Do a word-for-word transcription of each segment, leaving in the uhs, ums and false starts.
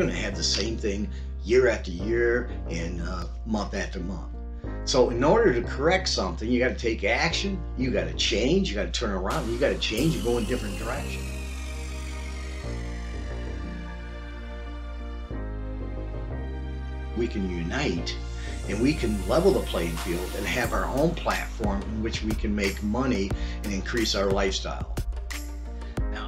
going to have the same thing year after year and uh, month after month. So in order to correct something, you got to take action, you got to change, you got to turn around, you got to change and go in a different direction. We can unite and we can level the playing field and have our own platform in which we can make money and increase our lifestyle. Now,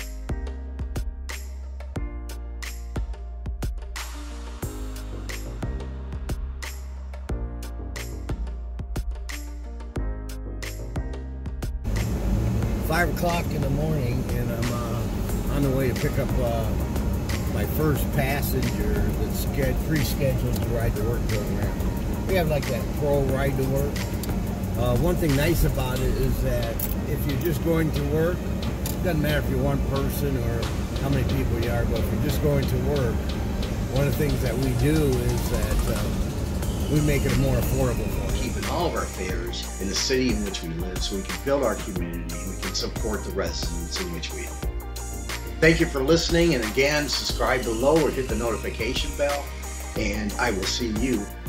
five o'clock in the morning, and I'm uh, on the way to pick up uh, my first passenger that's pre-scheduled to ride the work program. We have like that pro ride to work. Uh, one thing nice about it is that if you're just going to work, it doesn't matter if you're one person or how many people you are, but if you're just going to work, one of the things that we do is that um, we make it more affordable for you. Keeping all of our fares in the city in which we live so we can build our community and we can support the residents in which we live. Thank you for listening, and again, subscribe below or hit the notification bell, and I will see you